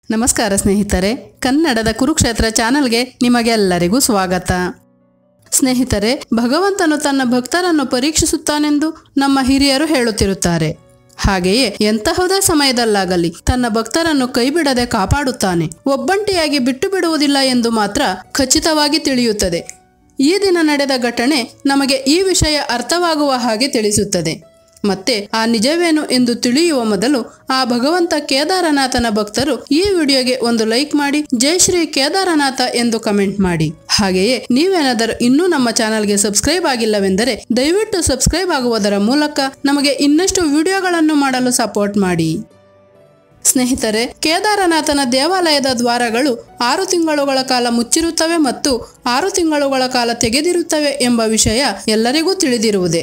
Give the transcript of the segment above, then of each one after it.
ನಮಸ್ಕಾರ ಸ್ನೇಹಿತರೆ, ಕನ್ನಡದ ಕುರುಕ್ಷೇತ್ರ ಚಾನೆಲ್ಗೆ ನಿಮಗೆಲ್ಲರಿಗೂ ಸ್ವಾಗತ. ಸ್ನೇಹಿತರೆ, ಭಗವಂತನು ತನ್ನ ಭಕ್ತರನ್ನು ಪರೀಕ್ಷಿಸುತ್ತಾನೆಂದು ನಮ್ಮ ಹಿರಿಯರು ಹೇಳುತ್ತಿರುತ್ತಾರೆ. ಹಾಗೆಯೇ ಎಂತಹುದೇ ಸಮಯದಲ್ಲಾಗಲಿ ತನ್ನ ಭಕ್ತರನ್ನು ಕೈಬಿಡದೆ ಕಾಪಾಡುತ್ತಾನೆ. ಒಬ್ಬಂಟಿಯಾಗಿ ಬಿಟ್ಟು ಬಿಡುವುದಿಲ್ಲ ಎಂದು ಮಾತ್ರ ಖಚಿತವಾಗಿ ತಿಳಿಯುತ್ತದೆ. ಈ ದಿನ ನಡೆದ ಘಟನೆ ನಮಗೆ ಈ ವಿಷಯ ಅರ್ಥವಾಗುವ ಹಾಗೆ ತಿಳಿಸುತ್ತದೆ. ಮತ್ತೆ ಆ ನಿಜವೇನು ಎಂದು ತಿಳಿಯುವ ಮೊದಲು ಆ ಭಗವಂತ ಕೇದಾರನಾಥನ ಭಕ್ತರು ಈ ವಿಡಿಯೋಗೆ ಒಂದು ಲೈಕ್ ಮಾಡಿ, ಜೈ ಶ್ರೀ ಕೇದಾರನಾಥ ಎಂದು ಕಮೆಂಟ್ ಮಾಡಿ. ಹಾಗೆಯೇ ನೀವೇನಾದರೂ ಇನ್ನೂ ನಮ್ಮ ಚಾನಲ್ಗೆ ಸಬ್ಸ್ಕ್ರೈಬ್ ಆಗಿಲ್ಲವೆಂದರೆ ದಯವಿಟ್ಟು ಸಬ್ಸ್ಕ್ರೈಬ್ ಆಗುವುದರ ಮೂಲಕ ನಮಗೆ ಇನ್ನಷ್ಟು ವಿಡಿಯೋಗಳನ್ನು ಮಾಡಲು ಸಪೋರ್ಟ್ ಮಾಡಿ. ಸ್ನೇಹಿತರೆ, ಕೇದಾರನಾಥನ ದೇವಾಲಯದ ದ್ವಾರಗಳು 6 ತಿಂಗಳುಗಳ ಕಾಲ ಮುಚ್ಚಿರುತ್ತವೆ ಮತ್ತು 6 ತಿಂಗಳುಗಳ ಕಾಲ ತೆಗೆದಿರುತ್ತವೆ ಎಂಬ ವಿಷಯ ಎಲ್ಲರಿಗೂ ತಿಳಿದಿರುವುದೇ.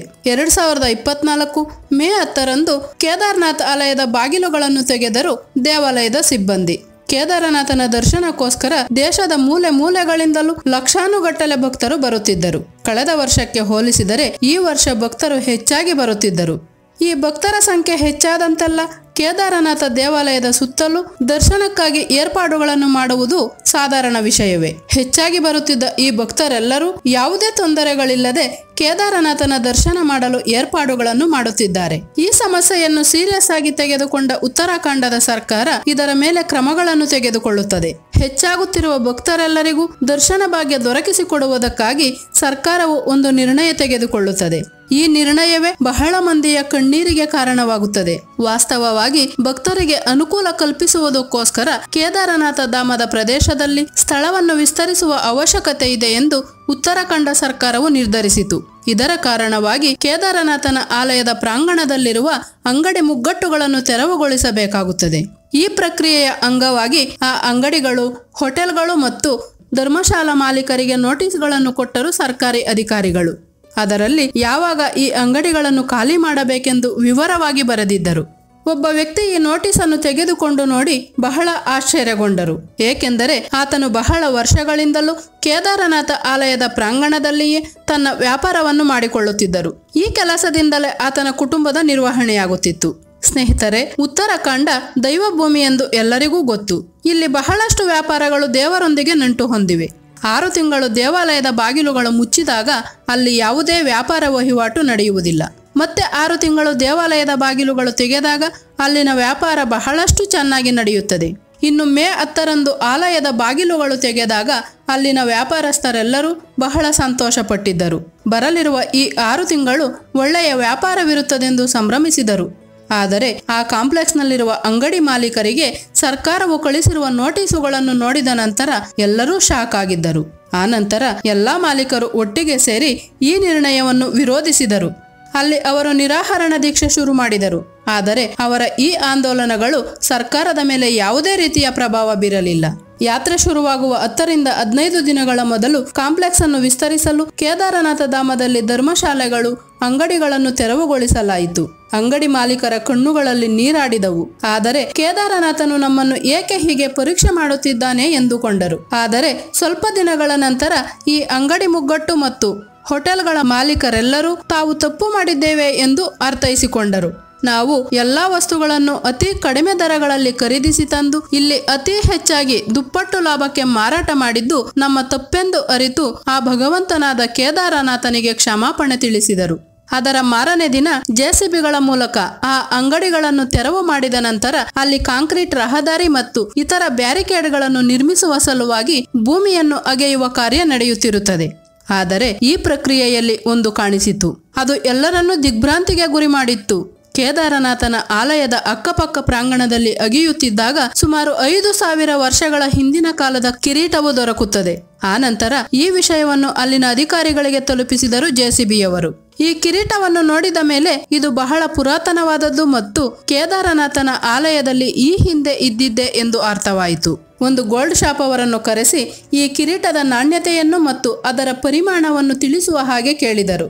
2024 ಮೇ 10ರಂದು ಕೇದಾರನಾಥ ಆಲಯದ ಬಾಗಿಲುಗಳನ್ನು ತೆಗೆದರು ದೇವಾಲಯದ ಸಿಬ್ಬಂದಿ. ಕೇದಾರನಾಥನ ದರ್ಶನಕ್ಕೋಸ್ಕರ ದೇಶದ ಮೂಲೆ ಮೂಲೆಗಳಿಂದಲೂ ಲಕ್ಷಾನುಗಟ್ಟಲೆ ಭಕ್ತರು ಬರುತ್ತಿದ್ದರು. ಕಳೆದ ವರ್ಷಕ್ಕೆ ಹೋಲಿಸಿದರೆ ಈ ವರ್ಷ ಭಕ್ತರು ಹೆಚ್ಚಾಗಿ ಬರುತ್ತಿದ್ದರು. ಈ ಭಕ್ತರ ಸಂಖ್ಯೆ ಹೆಚ್ಚಾದಂತೆಲ್ಲ ಕೇದಾರನಾಥ ದೇವಾಲಯದ ಸುತ್ತಲೂ ದರ್ಶನಕ್ಕಾಗಿ ಏರ್ಪಾಡುಗಳನ್ನು ಮಾಡುವುದು ಸಾಧಾರಣ ವಿಷಯವೇ. ಹೆಚ್ಚಾಗಿ ಬರುತ್ತಿದ್ದ ಈ ಭಕ್ತರೆಲ್ಲರೂ ಯಾವುದೇ ತೊಂದರೆಗಳಿಲ್ಲದೆ ಕೇದಾರನಾಥನ ದರ್ಶನ ಮಾಡಲು ಏರ್ಪಾಡುಗಳನ್ನು ಮಾಡುತ್ತಿದ್ದಾರೆ. ಈ ಸಮಸ್ಯೆಯನ್ನು ಸೀರಿಯಸ್ ಆಗಿ ತೆಗೆದುಕೊಂಡ ಉತ್ತರಾಖಂಡದ ಸರ್ಕಾರ ಇದರ ಮೇಲೆ ಕ್ರಮಗಳನ್ನು ತೆಗೆದುಕೊಳ್ಳುತ್ತದೆ. ಹೆಚ್ಚಾಗುತ್ತಿರುವ ಭಕ್ತರೆಲ್ಲರಿಗೂ ದರ್ಶನ ಭಾಗ್ಯ ದೊರಕಿಸಿಕೊಡುವುದಕ್ಕಾಗಿ ಸರ್ಕಾರವು ಒಂದು ನಿರ್ಣಯ ತೆಗೆದುಕೊಳ್ಳುತ್ತದೆ. ಈ ನಿರ್ಣಯವೇ ಬಹಳ ಮಂದಿಯ ಕಣ್ಣೀರಿಗೆ ಕಾರಣವಾಗುತ್ತದೆ. ವಾಸ್ತವವಾಗಿ ಭಕ್ತರಿಗೆ ಅನುಕೂಲ ಕಲ್ಪಿಸುವುದಕ್ಕೋಸ್ಕರ ಕೇದಾರನಾಥ ಧಾಮದ ಪ್ರದೇಶದಲ್ಲಿ ಸ್ಥಳವನ್ನು ವಿಸ್ತರಿಸುವ ಅವಶ್ಯಕತೆ ಇದೆ ಎಂದು ಉತ್ತರಾಖಂಡ ಸರ್ಕಾರವು ನಿರ್ಧರಿಸಿತು. ಇದರ ಕಾರಣವಾಗಿ ಕೇದಾರನಾಥನ ಆಲಯದ ಪ್ರಾಂಗಣದಲ್ಲಿರುವ ಅಂಗಡಿ ಮುಗ್ಗಟ್ಟುಗಳನ್ನು ತೆರವುಗೊಳಿಸಬೇಕಾಗುತ್ತದೆ. ಈ ಪ್ರಕ್ರಿಯೆಯ ಅಂಗವಾಗಿ ಆ ಅಂಗಡಿಗಳು, ಹೋಟೆಲ್ಗಳು ಮತ್ತು ಧರ್ಮಶಾಲಾ ಮಾಲೀಕರಿಗೆ ನೋಟಿಸ್ಗಳನ್ನು ಕೊಟ್ಟರು ಸರ್ಕಾರಿ ಅಧಿಕಾರಿಗಳು. ಅದರಲ್ಲಿ ಯಾವಾಗ ಈ ಅಂಗಡಿಗಳನ್ನು ಖಾಲಿ ಮಾಡಬೇಕೆಂದು ವಿವರವಾಗಿ ಬರೆದಿದ್ದರು. ಒಬ್ಬ ವ್ಯಕ್ತಿ ಈ ನೋಟಿಸನ್ನು ತೆಗೆದುಕೊಂಡು ನೋಡಿ ಬಹಳ ಆಶ್ಚರ್ಯಗೊಂಡರು. ಏಕೆಂದರೆ ಆತನು ಬಹಳ ವರ್ಷಗಳಿಂದಲೂ ಕೇದಾರನಾಥ ಆಲಯದ ಪ್ರಾಂಗಣದಲ್ಲಿಯೇ ತನ್ನ ವ್ಯಾಪಾರವನ್ನು ಮಾಡಿಕೊಳ್ಳುತ್ತಿದ್ದರು. ಈ ಕೆಲಸದಿಂದಲೇ ಆತನ ಕುಟುಂಬದ ನಿರ್ವಹಣೆಯಾಗುತ್ತಿತ್ತು. ಸ್ನೇಹಿತರೆ, ಉತ್ತರಾಖಂಡ ದೈವಭೂಮಿ ಎಂದು ಎಲ್ಲರಿಗೂ ಗೊತ್ತು. ಇಲ್ಲಿ ಬಹಳಷ್ಟು ವ್ಯಾಪಾರಗಳು ದೇವರೊಂದಿಗೆ ನಂಟು ಹೊಂದಿವೆ. 6 ತಿಂಗಳು ದೇವಾಲಯದ ಬಾಗಿಲುಗಳು ಮುಚ್ಚಿದಾಗ ಅಲ್ಲಿ ಯಾವುದೇ ವ್ಯಾಪಾರ ವಹಿವಾಟು ನಡೆಯುವುದಿಲ್ಲ. ಮತ್ತೆ 6 ತಿಂಗಳು ದೇವಾಲಯದ ಬಾಗಿಲುಗಳು ತೆಗೆದಾಗ ಅಲ್ಲಿನ ವ್ಯಾಪಾರ ಬಹಳಷ್ಟು ಚೆನ್ನಾಗಿ ನಡೆಯುತ್ತದೆ. ಇನ್ನು ಮೇ 10ರಂದು ಆಲಯದ ಬಾಗಿಲುಗಳು ತೆಗೆದಾಗ ಅಲ್ಲಿನ ವ್ಯಾಪಾರಸ್ಥರೆಲ್ಲರೂ ಬಹಳ ಸಂತೋಷಪಟ್ಟಿದ್ದರು. ಬರಲಿರುವ ಈ 6 ತಿಂಗಳು ಒಳ್ಳೆಯ ವ್ಯಾಪಾರವಿರುತ್ತದೆಂದು ಸಂಭ್ರಮಿಸಿದರು. ಆದರೆ ಆ ಕಾಂಪ್ಲೆಕ್ಸ್ನಲ್ಲಿರುವ ಅಂಗಡಿ ಮಾಲೀಕರಿಗೆ ಸರ್ಕಾರವು ಕಳಿಸಿರುವ ನೋಟಿಸುಗಳನ್ನು ನೋಡಿದ ನಂತರ ಎಲ್ಲರೂ ಶಾಕ್ ಆಗಿದ್ದರು. ಆ ನಂತರ ಎಲ್ಲಾ ಮಾಲೀಕರು ಒಟ್ಟಿಗೆ ಸೇರಿ ಈ ನಿರ್ಣಯವನ್ನು ವಿರೋಧಿಸಿದರು. ಅಲ್ಲಿ ಅವರು ನಿರಾಹರಣ ದೀಕ್ಷೆ ಶುರು ಮಾಡಿದರು. ಆದರೆ ಅವರ ಈ ಆಂದೋಲನಗಳು ಸರ್ಕಾರದ ಮೇಲೆ ಯಾವುದೇ ರೀತಿಯ ಪ್ರಭಾವ ಬೀರಲಿಲ್ಲ. ಯಾತ್ರೆ ಶುರುವಾಗುವ 10 ರಿಂದ 15 ದಿನಗಳ ಮೊದಲು ಕಾಂಪ್ಲೆಕ್ಸ್ ಅನ್ನು ವಿಸ್ತರಿಸಲು ಕೇದಾರನಾಥ ಧಾಮದಲ್ಲಿ ಧರ್ಮಶಾಲೆಗಳು, ಅಂಗಡಿಗಳನ್ನು ತೆರವುಗೊಳಿಸಲಾಯಿತು. ಅಂಗಡಿ ಮಾಲೀಕರ ಕಣ್ಣುಗಳಲ್ಲಿ ನೀರಾಡಿದವು. ಆದರೆ ಕೇದಾರನಾಥನು ನಮ್ಮನ್ನು ಏಕೆ ಹೀಗೆ ಪರೀಕ್ಷೆ ಮಾಡುತ್ತಿದ್ದಾನೆ ಎಂದುಕೊಂಡರು. ಆದರೆ ಸ್ವಲ್ಪ ದಿನಗಳ ನಂತರ ಈ ಅಂಗಡಿ ಮುಗ್ಗಟ್ಟು ಮತ್ತು ಹೋಟೆಲ್ಗಳ ಮಾಲೀಕರೆಲ್ಲರೂ ತಾವು ತಪ್ಪು ಮಾಡಿದ್ದೇವೆ ಎಂದು ಅರ್ಥೈಸಿಕೊಂಡರು. ನಾವು ಎಲ್ಲಾ ವಸ್ತುಗಳನ್ನು ಅತಿ ಕಡಿಮೆ ದರಗಳಲ್ಲಿ ಖರೀದಿಸಿ ತಂದು ಇಲ್ಲಿ ಅತಿ ಹೆಚ್ಚಾಗಿ ದುಪ್ಪಟ್ಟು ಲಾಭಕ್ಕೆ ಮಾರಾಟ ಮಾಡಿದ್ದು ನಮ್ಮ ತಪ್ಪೆಂದು ಅರಿತು ಆ ಭಗವಂತನಾದ ಕೇದಾರನಾಥನಿಗೆ ಕ್ಷಮಾಪಣೆ ತಿಳಿಸಿದರು. ಅದರ ಮಾರನೇ ದಿನ ಜೆಸಿಬಿಗಳ ಮೂಲಕ ಆ ಅಂಗಡಿಗಳನ್ನು ತೆರವು ಮಾಡಿದ ನಂತರ ಅಲ್ಲಿ ಕಾಂಕ್ರೀಟ್ ರಹದಾರಿ ಮತ್ತು ಇತರ ಬ್ಯಾರಿಕೇಡ್ಗಳನ್ನು ನಿರ್ಮಿಸುವ ಸಲುವಾಗಿ ಭೂಮಿಯನ್ನು ಅಗೆಯುವ ಕಾರ್ಯ ನಡೆಯುತ್ತಿರುತ್ತದೆ. ಆದರೆ ಈ ಪ್ರಕ್ರಿಯೆಯಲ್ಲಿ ಒಂದು ಕಾಣಿಸಿತು. ಅದು ಎಲ್ಲರನ್ನೂ ದಿಗ್ಭ್ರಾಂತಿಗೆ ಗುರಿ ಮಾಡಿತ್ತು. ಕೇದಾರನಾಥನ ಆಲಯದ ಅಕ್ಕಪಕ್ಕ ಪ್ರಾಂಗಣದಲ್ಲಿ ಅಗೆಯುತ್ತಿದ್ದಾಗ ಸುಮಾರು 5,000 ವರ್ಷಗಳ ಹಿಂದಿನ ಕಾಲದ ಕಿರೀಟವು ದೊರಕುತ್ತದೆ. ಆ ನಂತರ ಈ ವಿಷಯವನ್ನು ಅಲ್ಲಿನ ಅಧಿಕಾರಿಗಳಿಗೆ ತಲುಪಿಸಿದರು ಜೆಸಿಬಿಯವರು. ಈ ಕಿರೀಟವನ್ನು ನೋಡಿದ ಮೇಲೆ ಇದು ಬಹಳ ಪುರಾತನವಾದದ್ದು ಮತ್ತು ಕೇದಾರನಾಥನ ಆಲಯದಲ್ಲಿ ಈ ಹಿಂದೆ ಇದ್ದಿದ್ದೆ ಎಂದು ಅರ್ಥವಾಯಿತು. ಒಂದು ಗೋಲ್ಡ್ ಶಾಪ್ ಅವರನ್ನು ಕರೆಸಿ ಈ ಕಿರೀಟದ ನಾಣ್ಯತೆಯನ್ನು ಮತ್ತು ಅದರ ಪರಿಮಾಣವನ್ನು ತಿಳಿಸುವ ಹಾಗೆ ಕೇಳಿದರು.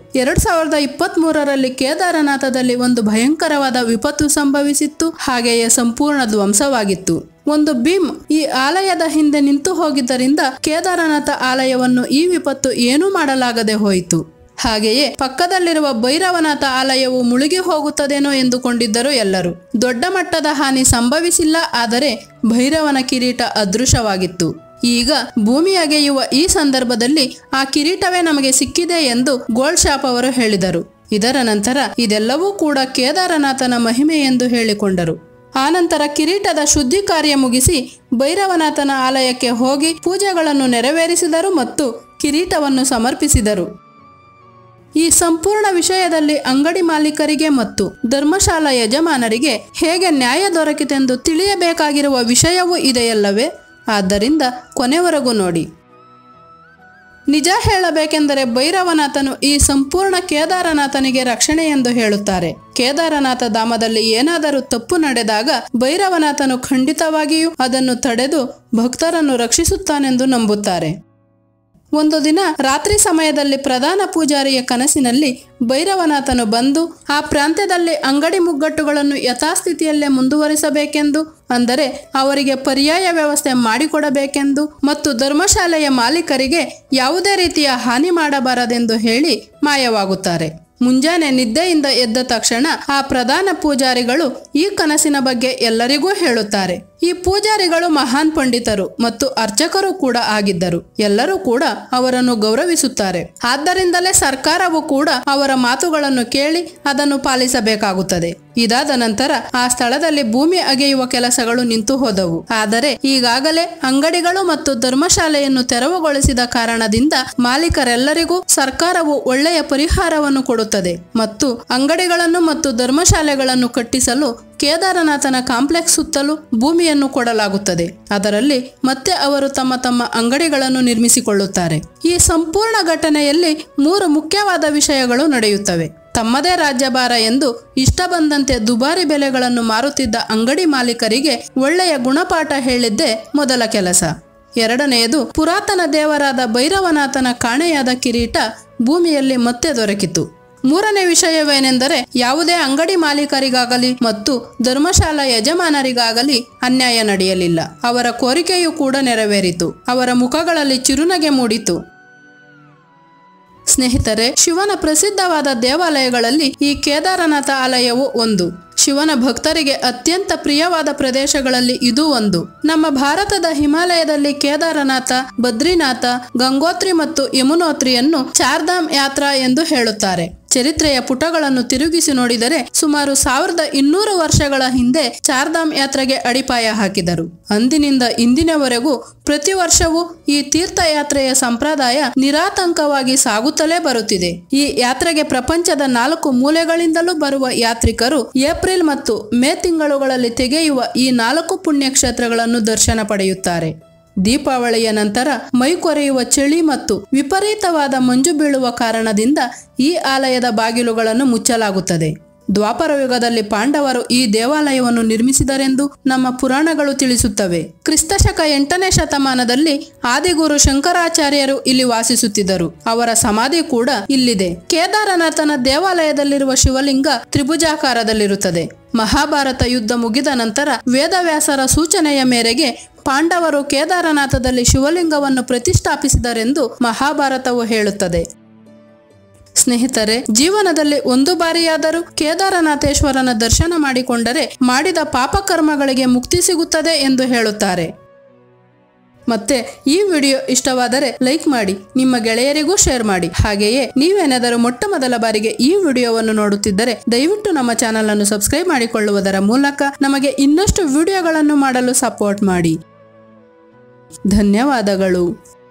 2023ರಲ್ಲಿ ಕೇದಾರನಾಥದಲ್ಲಿ ಒಂದು ಭಯಂಕರವಾದ ವಿಪತ್ತು ಸಂಭವಿಸಿತ್ತು. ಹಾಗೆಯೇ ಸಂಪೂರ್ಣ ಧ್ವಂಸವಾಗಿತ್ತು. ಒಂದು ಭೀಮ್ ಈ ಆಲಯದ ಹಿಂದೆ ನಿಂತು ಹೋಗಿದ್ದರಿಂದ ಕೇದಾರನಾಥ ಆಲಯವನ್ನು ಈ ವಿಪತ್ತು ಏನೂ ಮಾಡಲಾಗದೆ ಹೋಯಿತು. ಹಾಗೆಯೇ ಪಕ್ಕದಲ್ಲಿರುವ ಭೈರವನಾಥ ಆಲಯವು ಮುಳುಗಿ ಹೋಗುತ್ತದೇನೋ ಎಂದುಕೊಂಡಿದ್ದರು ಎಲ್ಲರೂ. ದೊಡ್ಡ ಮಟ್ಟದ ಹಾನಿ ಸಂಭವಿಸಿಲ್ಲ, ಆದರೆ ಭೈರವನ ಕಿರೀಟ ಅದೃಶ್ಯವಾಗಿತ್ತು. ಈಗ ಭೂಮಿ ಅಗೆಯುವ ಈ ಸಂದರ್ಭದಲ್ಲಿ ಆ ಕಿರೀಟವೇ ನಮಗೆ ಸಿಕ್ಕಿದೆ ಎಂದು ಗೋಲ್ಡ್ ಅವರು ಹೇಳಿದರು. ಇದರ ನಂತರ ಇದೆಲ್ಲವೂ ಕೂಡ ಕೇದಾರನಾಥನ ಮಹಿಮೆ ಎಂದು ಹೇಳಿಕೊಂಡರು. ಆನಂತರ ಕಿರೀಟದ ಶುದ್ಧಿ ಕಾರ್ಯ ಮುಗಿಸಿ ಭೈರವನಾಥನ ಆಲಯಕ್ಕೆ ಹೋಗಿ ಪೂಜೆಗಳನ್ನು ನೆರವೇರಿಸಿದರು ಮತ್ತು ಕಿರೀಟವನ್ನು ಸಮರ್ಪಿಸಿದರು. ಈ ಸಂಪೂರ್ಣ ವಿಷಯದಲ್ಲಿ ಅಂಗಡಿ ಮಾಲೀಕರಿಗೆ ಮತ್ತು ಧರ್ಮಶಾಲಾ ಯಜಮಾನರಿಗೆ ಹೇಗೆ ನ್ಯಾಯ ದೊರಕಿತೆಂದು ತಿಳಿಯಬೇಕಾಗಿರುವ ವಿಷಯವೂ ಇದೆಯಲ್ಲವೇ? ಆದ್ದರಿಂದ ಕೊನೆವರೆಗೂ ನೋಡಿ. ನಿಜ ಹೇಳಬೇಕೆಂದರೆ ಭೈರವನಾಥನು ಈ ಸಂಪೂರ್ಣ ಕೇದಾರನಾಥನಿಗೆ ರಕ್ಷಣೆ ಎಂದು ಹೇಳುತ್ತಾರೆ. ಕೇದಾರನಾಥ ಧಾಮದಲ್ಲಿ ಏನಾದರೂ ತಪ್ಪು ನಡೆದಾಗ ಭೈರವನಾಥನು ಖಂಡಿತವಾಗಿಯೂ ಅದನ್ನು ತಡೆದು ಭಕ್ತರನ್ನು ರಕ್ಷಿಸುತ್ತಾನೆಂದು ನಂಬುತ್ತಾರೆ. ಒಂದು ದಿನ ರಾತ್ರಿ ಸಮಯದಲ್ಲಿ ಪ್ರಧಾನ ಪೂಜಾರಿಯ ಕನಸಿನಲ್ಲಿ ಭೈರವನಾಥನು ಬಂದು ಆ ಪ್ರಾಂತ್ಯದಲ್ಲಿ ಅಂಗಡಿ ಮುಗ್ಗಟ್ಟುಗಳನ್ನು ಯಥಾಸ್ಥಿತಿಯಲ್ಲೇ ಮುಂದುವರಿಸಬೇಕೆಂದು, ಅಂದರೆ ಅವರಿಗೆ ಪರ್ಯಾಯ ವ್ಯವಸ್ಥೆ ಮಾಡಿಕೊಡಬೇಕೆಂದು ಮತ್ತು ಧರ್ಮಶಾಲೆಯ ಮಾಲೀಕರಿಗೆ ಯಾವುದೇ ರೀತಿಯ ಹಾನಿ ಮಾಡಬಾರದೆಂದು ಹೇಳಿ ಮಾಯವಾಗುತ್ತಾರೆ. ಮುಂಜಾನೆ ನಿದ್ದೆಯಿಂದ ಎದ್ದ ತಕ್ಷಣ ಆ ಪ್ರಧಾನ ಪೂಜಾರಿಗಳು ಈ ಕನಸಿನ ಬಗ್ಗೆ ಎಲ್ಲರಿಗೂ ಹೇಳುತ್ತಾರೆ. ಈ ಪೂಜಾರಿಗಳು ಮಹಾನ್ ಪಂಡಿತರು ಮತ್ತು ಅರ್ಚಕರು ಕೂಡ ಆಗಿದ್ದರು. ಎಲ್ಲರೂ ಕೂಡ ಅವರನ್ನು ಗೌರವಿಸುತ್ತಾರೆ. ಆದ್ದರಿಂದಲೇ ಸರ್ಕಾರವು ಕೂಡ ಅವರ ಮಾತುಗಳನ್ನು ಕೇಳಿ ಅದನ್ನು ಪಾಲಿಸಬೇಕಾಗುತ್ತದೆ. ಇದಾದ ನಂತರ ಆ ಸ್ಥಳದಲ್ಲಿ ಭೂಮಿ ಅಗೆಯುವ ಕೆಲಸಗಳು ನಿಂತು ಹೋದವು. ಆದರೆ ಈಗಾಗಲೇ ಅಂಗಡಿಗಳು ಮತ್ತು ಧರ್ಮಶಾಲೆಯನ್ನು ತೆರವುಗೊಳಿಸಿದ ಕಾರಣದಿಂದ ಮಾಲೀಕರೆಲ್ಲರಿಗೂ ಸರ್ಕಾರವು ಒಳ್ಳೆಯ ಪರಿಹಾರವನ್ನು ಕೊಡುತ್ತದೆ ಮತ್ತು ಅಂಗಡಿಗಳನ್ನು ಮತ್ತು ಧರ್ಮಶಾಲೆಗಳನ್ನು ಕಟ್ಟಿಸಲು ಕೇದಾರನಾಥನ ಕಾಂಪ್ಲೆಕ್ಸ್ ಸುತ್ತಲೂ ಭೂಮಿಯನ್ನು ಕೊಡಲಾಗುತ್ತದೆ. ಅದರಲ್ಲಿ ಮತ್ತೆ ಅವರು ತಮ್ಮ ತಮ್ಮ ಅಂಗಡಿಗಳನ್ನು ನಿರ್ಮಿಸಿಕೊಳ್ಳುತ್ತಾರೆ. ಈ ಸಂಪೂರ್ಣ ಘಟನೆಯಲ್ಲಿ 3 ಮುಖ್ಯವಾದ ವಿಷಯಗಳು ನಡೆಯುತ್ತವೆ. ತಮ್ಮದೇ ರಾಜ್ಯಭಾರ ಎಂದು ಇಷ್ಟ ಬಂದಂತೆ ದುಬಾರಿ ಬೆಲೆಗಳನ್ನು ಮಾರುತ್ತಿದ್ದ ಅಂಗಡಿ ಮಾಲೀಕರಿಗೆ ಒಳ್ಳೆಯ ಗುಣಪಾಠ ಹೇಳಿದ್ದೇ ಮೊದಲ ಕೆಲಸ. ಎರಡನೆಯದು, ಪುರಾತನ ದೇವರಾದ ಭೈರವನಾಥನ ಕಾಣೆಯಾದ ಕಿರೀಟ ಭೂಮಿಯಲ್ಲಿ ಮತ್ತೆ ದೊರಕಿತು. ಮೂರನೇ ವಿಷಯವೇನೆಂದರೆ, ಯಾವುದೇ ಅಂಗಡಿ ಮಾಲೀಕರಿಗಾಗಲಿ ಮತ್ತು ಧರ್ಮಶಾಲಾ ಯಜಮಾನರಿಗಾಗಲಿ ಅನ್ಯಾಯ ನಡೆಯಲಿಲ್ಲ. ಅವರ ಕೋರಿಕೆಯೂ ಕೂಡ ನೆರವೇರಿತು. ಅವರ ಮುಖಗಳಲ್ಲಿ ಚಿರುನಗೆ ಮೂಡಿತು. ಸ್ನೇಹಿತರೆ, ಶಿವನ ಪ್ರಸಿದ್ಧವಾದ ದೇವಾಲಯಗಳಲ್ಲಿ ಈ ಕೇದಾರನಾಥ ಆಲಯವು ಒಂದು. ಶಿವನ ಭಕ್ತರಿಗೆ ಅತ್ಯಂತ ಪ್ರಿಯವಾದ ಪ್ರದೇಶಗಳಲ್ಲಿ ಇದು ಒಂದು. ನಮ್ಮ ಭಾರತದ ಹಿಮಾಲಯದಲ್ಲಿ ಕೇದಾರನಾಥ, ಬದ್ರಿನಾಥ, ಗಂಗೋತ್ರಿ ಮತ್ತು ಯಮುನೋತ್ರಿಯನ್ನು ಚಾರ್ಧಾಮ್ ಯಾತ್ರಾ ಎಂದು ಹೇಳುತ್ತಾರೆ. ಚರಿತ್ರೆಯ ಪುಟಗಳನ್ನು ತಿರುಗಿಸಿ ನೋಡಿದರೆ ಸುಮಾರು 1200 ವರ್ಷಗಳ ಹಿಂದೆ ಚಾರ್ಧಾಮ್ ಯಾತ್ರೆಗೆ ಅಡಿಪಾಯ ಹಾಕಿದರು. ಅಂದಿನಿಂದ ಇಂದಿನವರೆಗೂ ಪ್ರತಿ ವರ್ಷವೂ ಈ ತೀರ್ಥಯಾತ್ರೆಯ ಸಂಪ್ರದಾಯ ನಿರಾತಂಕವಾಗಿ ಸಾಗುತ್ತಲೇ ಬರುತ್ತಿದೆ. ಈ ಯಾತ್ರೆಗೆ ಪ್ರಪಂಚದ 4 ಮೂಲೆಗಳಿಂದಲೂ ಬರುವ ಯಾತ್ರಿಕರು ಏಪ್ರಿಲ್ ಮತ್ತು ಮೇ ತಿಂಗಳುಗಳಲ್ಲಿ ತೆಗೆಯುವ ಈ 4 ಪುಣ್ಯಕ್ಷೇತ್ರಗಳನ್ನು ದರ್ಶನ ಪಡೆಯುತ್ತಾರೆ. ದೀಪಾವಳಿಯ ನಂತರ ಮೈ ಕೊರೆಯುವ ಚಳಿ ಮತ್ತು ವಿಪರೀತವಾದ ಮಂಜು ಬೀಳುವ ಕಾರಣದಿಂದ ಈ ಆಲಯದ ಬಾಗಿಲುಗಳನ್ನು ಮುಚ್ಚಲಾಗುತ್ತದೆ. ದ್ವಾಪರ ಯುಗದಲ್ಲಿ ಪಾಂಡವರು ಈ ದೇವಾಲಯವನ್ನು ನಿರ್ಮಿಸಿದರೆಂದು ನಮ್ಮ ಪುರಾಣಗಳು ತಿಳಿಸುತ್ತವೆ. ಕ್ರಿಸ್ತಶಕ 8ನೇ ಶತಮಾನದಲ್ಲಿ ಆದಿಗುರು ಶಂಕರಾಚಾರ್ಯರು ಇಲ್ಲಿ ವಾಸಿಸುತ್ತಿದ್ದರು. ಅವರ ಸಮಾಧಿ ಕೂಡ ಇಲ್ಲಿದೆ. ಕೇದಾರನಾಥನ ದೇವಾಲಯದಲ್ಲಿರುವ ಶಿವಲಿಂಗ ತ್ರಿಭುಜಾಕಾರದಲ್ಲಿರುತ್ತದೆ. ಮಹಾಭಾರತ ಯುದ್ಧ ಮುಗಿದ ನಂತರ ವೇದವ್ಯಾಸರ ಸೂಚನೆಯ ಮೇರೆಗೆ ಪಾಂಡವರು ಕೇದಾರನಾಥದಲ್ಲಿ ಶಿವಲಿಂಗವನ್ನು ಪ್ರತಿಷ್ಠಾಪಿಸಿದರೆಂದು ಮಹಾಭಾರತವು ಹೇಳುತ್ತದೆ. ಸ್ನೇಹಿತರೆ, ಜೀವನದಲ್ಲಿ ಒಂದು ಬಾರಿಯಾದರೂ ಕೇದಾರನಾಥೇಶ್ವರನ ದರ್ಶನ ಮಾಡಿಕೊಂಡರೆ ಮಾಡಿದ ಪಾಪಕರ್ಮಗಳಿಗೆ ಮುಕ್ತಿ ಸಿಗುತ್ತದೆ ಎಂದು ಹೇಳುತ್ತಾರೆ. ಮತ್ತೆ ಈ ವಿಡಿಯೋ ಇಷ್ಟವಾದರೆ ಲೈಕ್ ಮಾಡಿ, ನಿಮ್ಮ ಗೆಳೆಯರಿಗೂ ಶೇರ್ ಮಾಡಿ. ಹಾಗೆಯೇ ನೀವೇನಾದರೂ ಮೊಟ್ಟ ಮೊದಲ ಬಾರಿಗೆ ಈ ವಿಡಿಯೋವನ್ನು ನೋಡುತ್ತಿದ್ದರೆ ದಯವಿಟ್ಟು ನಮ್ಮ ಚಾನಲ್ ಅನ್ನು ಸಬ್ಸ್ಕ್ರೈಬ್ ಮಾಡಿಕೊಳ್ಳುವುದರ ಮೂಲಕ ನಮಗೆ ಇನ್ನಷ್ಟು ವಿಡಿಯೋಗಳನ್ನು ಮಾಡಲು ಸಪೋರ್ಟ್ ಮಾಡಿ. ಧನ್ಯವಾದಗಳು.